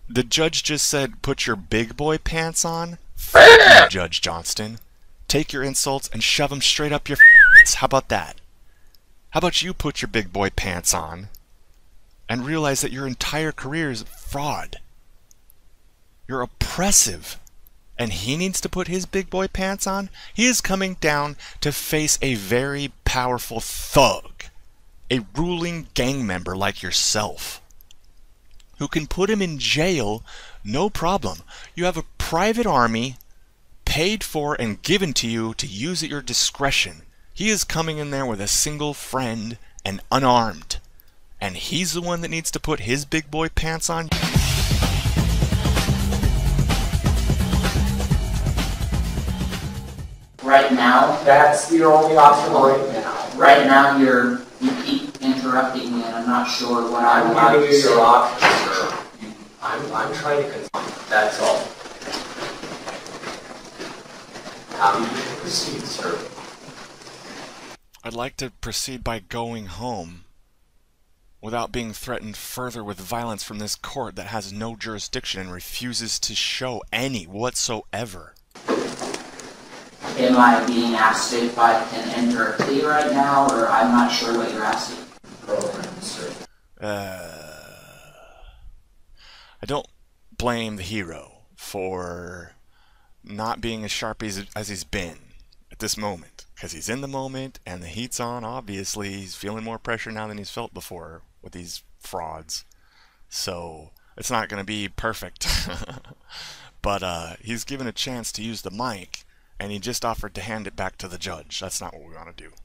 The judge just said, put your big boy pants on? F you, Judge Johnston. Take your insults and shove them straight up your f***. How about that? How about you put your big boy pants on and realize that your entire career is fraud? You're oppressive. And he needs to put his big boy pants on? He is coming down to face a very powerful thug, a ruling gang member like yourself, who can put him in jail, no problem. You have a private army paid for and given to you to use at your discretion. He is coming in there with a single friend and unarmed. And he's the one that needs to put his big boy pants on? Right now, that's the only option right now. Right now, you keep interrupting me, and I'm not sure what I'm about giving to you say. your options, sir. I'm trying to confirm. That's all. How do you proceed, sir? I'd like to proceed by going home without being threatened further with violence from this court that has no jurisdiction and refuses to show any whatsoever. Am I being asked if I can enter a plea right now, or I'm not sure what you're asking? Program, sir. I don't blame the hero for not being as sharp as he's been at this moment, because he's in the moment and the heat's on. Obviously, he's feeling more pressure now than he's felt before with these frauds. So it's not going to be perfect. But he's given a chance to use the mic, and he just offered to hand it back to the judge. That's not what we want to do.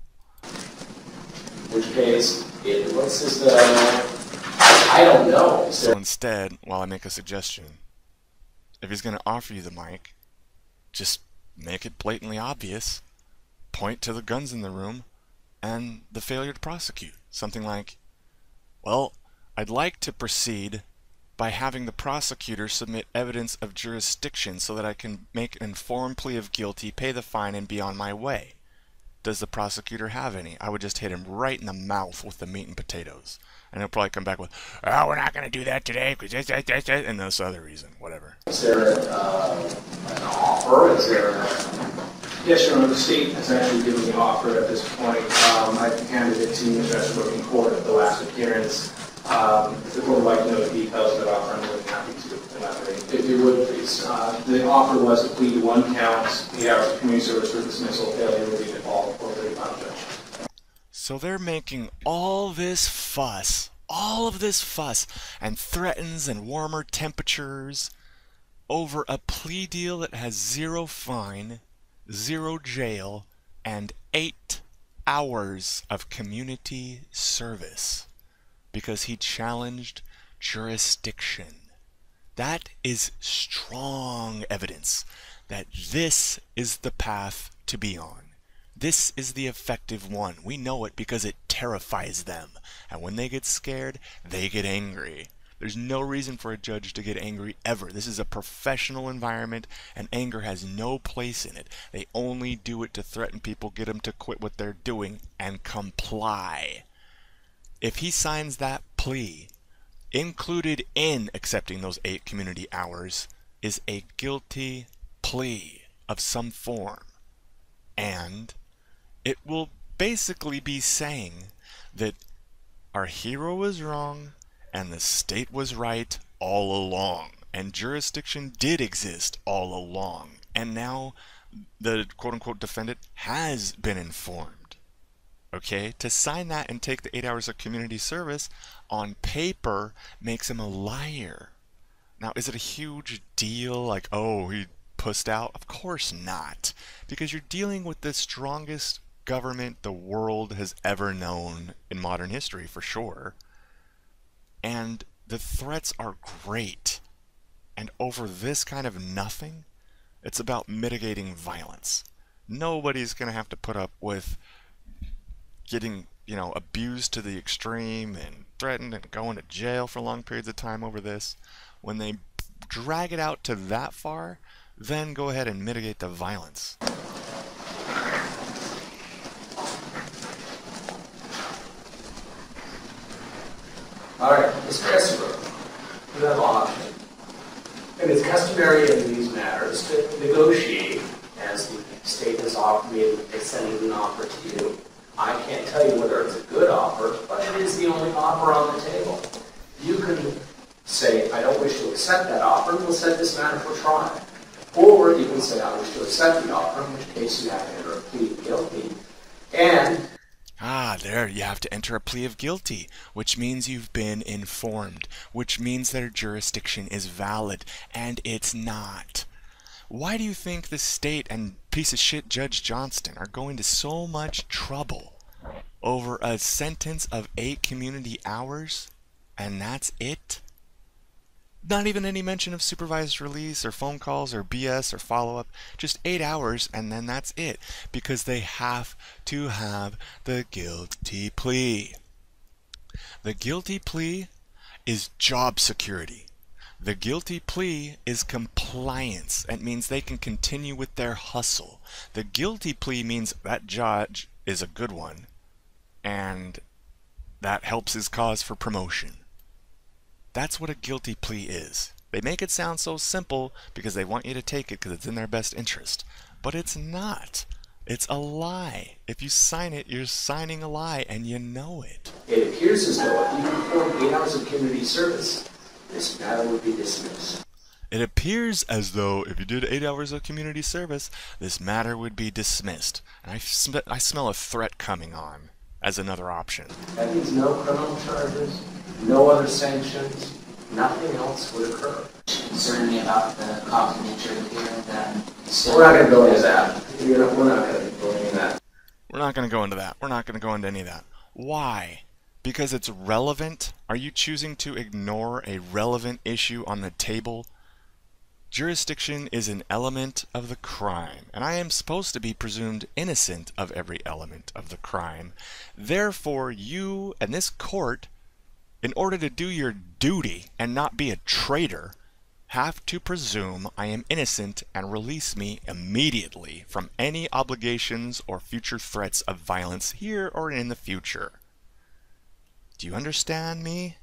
In which case, it looks as though, I don't know. So instead, while I make a suggestion, if he's going to offer you the mic, just make it blatantly obvious, point to the guns in the room, and the failure to prosecute. Something like, well, I'd like to proceed by having the prosecutor submit evidence of jurisdiction so that I can make an informed plea of guilty, pay the fine, and be on my way. Does the prosecutor have any? I would just hit him right in the mouth with the meat and potatoes. And he'll probably come back with, oh, we're not going to do that today, because and this other reason, whatever. Is there an offer? Is there Yes, Your Honor, the state has actually given the offer at this point. I handed it to Judge Brooke in court at the last appearance. If the court would like to know the details of that offer, I'm more than happy to elaborate. If you would, please. The offer was to plead to 1 count, 8 hours of community service for dismissal, failure to be default, or 35 judge. So they're making all this fuss, and threatens and warmer temperatures over a plea deal that has 0 fine, 0 jail, and 8 hours of community service because he challenged jurisdiction. That is strong evidence that this is the path to be on. This is the effective one. We know it because it terrifies them. And when they get scared, they get angry. There's no reason for a judge to get angry ever. This is a professional environment, and anger has no place in it. They only do it to threaten people, get them to quit what they're doing, and comply. If he signs that plea, included in accepting those 8 community hours is a guilty plea of some form. And it will basically be saying that our hero was wrong and the state was right all along, and jurisdiction did exist all along, and now the quote-unquote defendant has been informed. Okay, to sign that and take the 8 hours of community service on paper makes him a liar. Now, is it a huge deal? Like, oh, he pussed out? Of course not, because you're dealing with the strongest government the world has ever known in modern history, for sure. And the threats are great. And over this kind of nothing, it's about mitigating violence. Nobody's going to have to put up with getting, abused to the extreme and threatened and going to jail for long periods of time over this. When they drag it out to that far, then go ahead and mitigate the violence. All right, Mr. Estabrook, you have an option. It is customary in these matters to negotiate, as the state has made extended an offer to you. I can't tell you whether it's a good offer, but it is the only offer on the table. You can say, I don't wish to accept that offer, and we'll set this matter for trial. Or you can say, I wish to accept the offer, in which case you have to enter a plea of guilty. And there you have to enter a plea of guilty, which means you've been informed, which means their jurisdiction is valid, and it's not. Why do you think the state and piece of shit Judge Johnston are going to so much trouble over a sentence of 8 community hours, and that's it? Not even any mention of supervised release or phone calls or BS or follow-up. Just 8 hours, and then that's it. Because they have to have the guilty plea. The guilty plea is job security. The guilty plea is compliance. It means they can continue with their hustle. The guilty plea means that judge is a good one, and that helps his cause for promotion. That's what a guilty plea is. They make it sound so simple because they want you to take it because it's in their best interest. But it's not. It's a lie. If you sign it, you're signing a lie, and you know it. it appears as though if you perform 8 hours of community service, this matter would be dismissed. It appears as though if you did 8 hours of community service, this matter would be dismissed. And I smell a threat coming on as another option. That means no criminal charges, no other sanctions, nothing else would occur. Concerned me about the cause and nature of the hearing, then still. We're not going to go into that. We're not going to go into that. We're not going to go into that. We're not going to go into any of that. Why? Because it's relevant? Are you choosing to ignore a relevant issue on the table? Jurisdiction is an element of the crime, and I am supposed to be presumed innocent of every element of the crime. Therefore, you and this court, in order to do your duty and not be a traitor, have to presume I am innocent and release me immediately from any obligations or future threats of violence here or in the future. Do you understand me?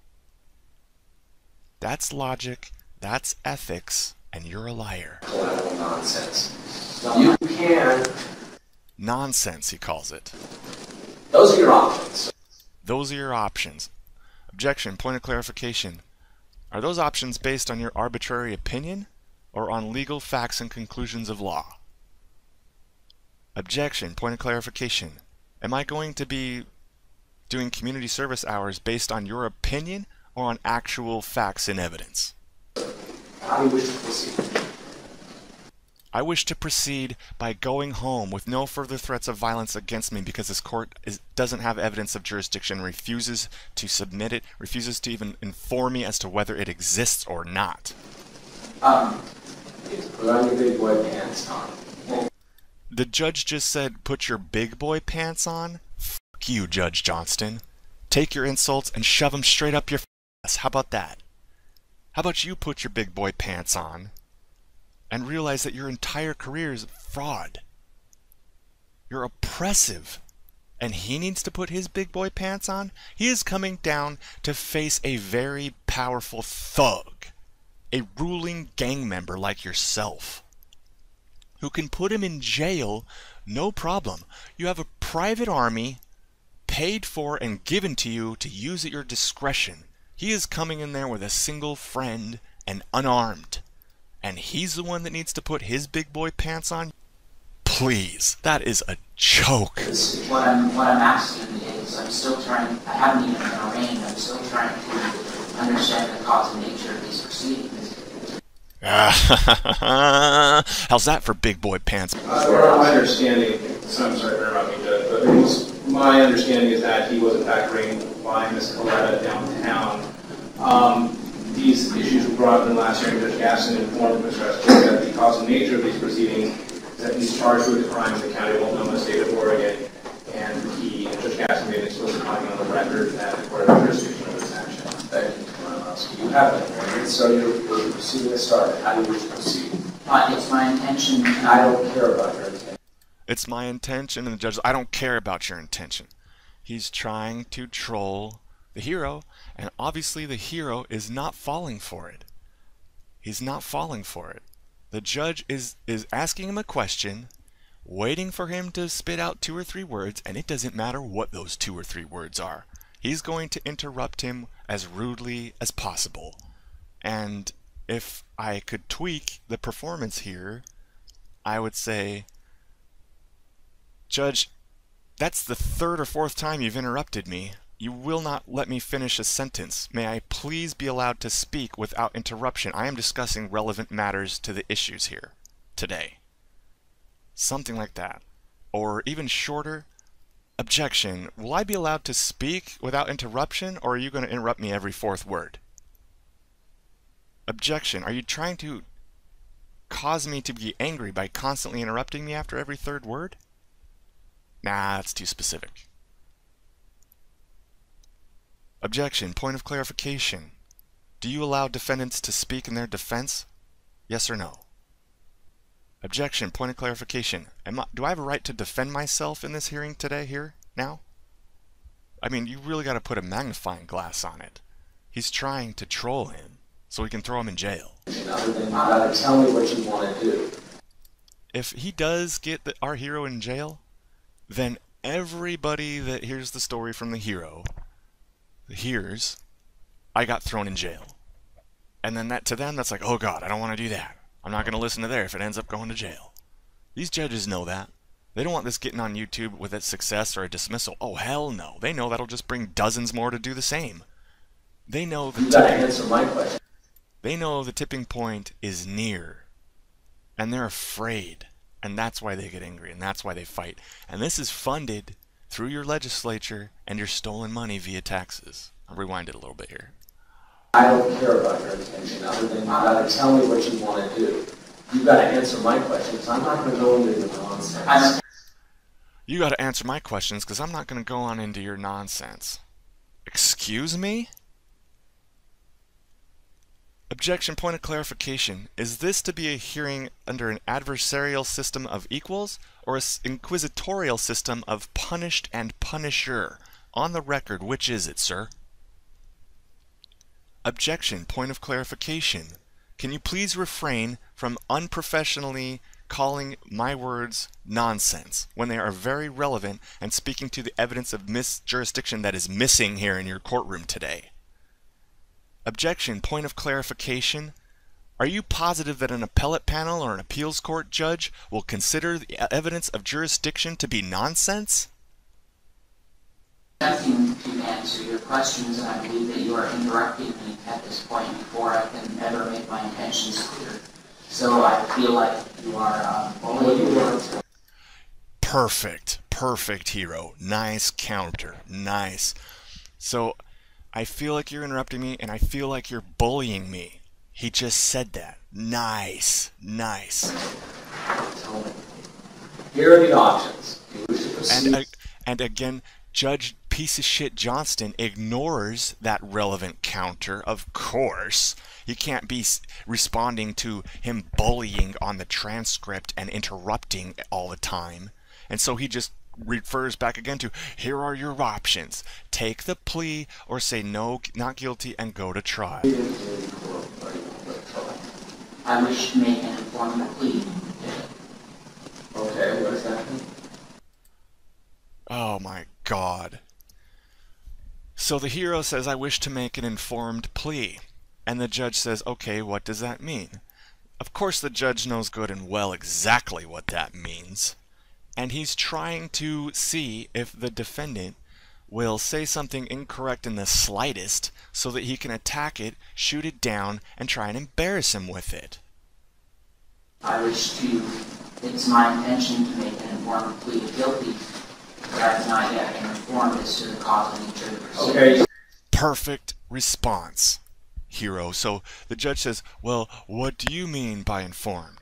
That's logic, that's ethics, and you're a liar. Collateral nonsense. You can. Nonsense, he calls it. Those are your options. Those are your options. Objection, point of clarification. Are those options based on your arbitrary opinion or on legal facts and conclusions of law? Objection, point of clarification. Am I going to be doing community service hours based on your opinion or on actual facts and evidence? How do you wish to proceed? I wish to proceed by going home with no further threats of violence against me because this court doesn't have evidence of jurisdiction, refuses to submit it, refuses to even inform me as to whether it exists or not. Put on your big boy pants on. The judge just said, put your big boy pants on? Fuck you, Judge Johnston. Take your insults and shove them straight up your ass. How about that? How about you put your big boy pants on and realize that your entire career is fraud? You're oppressive. And he needs to put his big boy pants on? He is coming down to face a very powerful thug, a ruling gang member like yourself, who can put him in jail, no problem. You have a private army paid for and given to you to use at your discretion. He is coming in there with a single friend and unarmed. And he's the one that needs to put his big boy pants on? Please, that is a joke. What I'm asking is, I haven't even been arraigned, I'm still trying to understand the cause and nature of these proceedings. How's that for big boy pants? My understanding, so I'm sorry for interrupting, Judge, but my understanding is that he was in fact arraigned by Ms. Coletta downtown. These issues were brought up in the last hearing. Judge Gaston informed Mr. Esposito that the cause and nature of these proceedings is that he's charged with a crime in the county of Multnomah, state of Oregon, and Judge Gaston made an explicit finding on the record that the court has jurisdiction over this action. Thank you. You have it, so you're proceeding to start. How do you wish to proceed? It's my intention. I don't care about your intention. It's my intention, and the judge, I don't care about your intention. He's trying to troll the hero, and obviously the hero is not falling for it. He's not falling for it. The judge is asking him a question, waiting for him to spit out 2 or 3 words, and it doesn't matter what those 2 or 3 words are. He's going to interrupt him as rudely as possible. And if I could tweak the performance here, I would say, Judge, that's the 3rd or 4th time you've interrupted me. You will not let me finish a sentence. May I please be allowed to speak without interruption? I am discussing relevant matters to the issues here today. Something like that. Or even shorter, objection. Will I be allowed to speak without interruption, or are you going to interrupt me every 4th word? Objection. Are you trying to cause me to be angry by constantly interrupting me after every 3rd word? Nah, that's too specific. Objection. Point of clarification. Do you allow defendants to speak in their defense? Yes or no? Objection. Point of clarification. Do I have a right to defend myself in this hearing today, here, now? I mean, you really got to put a magnifying glass on it. He's trying to troll him so we can throw him in jail. Other than you gotta tell me what you want to do. If he does get our hero in jail, then everybody that hears the story from the hero hears, I got thrown in jail. And then that to them, that's like, oh God, I don't want to do that. I'm not going to listen to there if it ends up going to jail. These judges know that. They don't want this getting on YouTube with a success or a dismissal. Oh, hell no. They know that'll just bring dozens more to do the same. They know the You gotta answer my question. They know the tipping point is near. And they're afraid. And that's why they get angry. And that's why they fight. And this is funded through your legislature and your stolen money via taxes. I'll rewind it a little bit here. I don't care about your intention, other than you gotta tell me what you want to do. You gotta answer my questions. I'm not gonna go into the nonsense. You gotta answer my questions, because I'm not gonna go on into your nonsense. Excuse me? Objection. Point of clarification. Is this to be a hearing under an adversarial system of equals, or an inquisitorial system of punished and punisher? On the record, which is it, sir? Objection. Point of clarification. Can you please refrain from unprofessionally calling my words nonsense when they are very relevant and speaking to the evidence of misjurisdiction that is missing here in your courtroom today? Objection. Point of clarification. Are you positive that an appellate panel or an appeals court judge will consider the evidence of jurisdiction to be nonsense? Attempting to answer your questions, and I believe that you are interrupting me at this point before I can ever make my intentions clear. So I feel like you are only Perfect. Perfect, hero. Nice counter. Nice. So I feel like you're interrupting me, and I feel like you're bullying me. He just said that. Nice. Nice. Here are the options. You wish to proceed. And again, Judge Piece of Shit Johnston ignores that relevant counter, of course. You can't be responding to him bullying on the transcript and interrupting all the time. And so he just refers back again to, here are your options. Take the plea or say no, not guilty, and go to trial. I wish to make an informed plea. Okay, what does that mean? Oh my God. So the hero says, I wish to make an informed plea. And the judge says, okay, what does that mean? Of course the judge knows good and well exactly what that means. And he's trying to see if the defendant will say something incorrect in the slightest so that he can attack it, shoot it down, and try and embarrass him with it. I wish to, it's my intention to make an informed plea of guilty, but I have not yet been informed as to the cause and nature of the proceedings. Okay. Perfect response, hero. So the judge says, well, what do you mean by informed?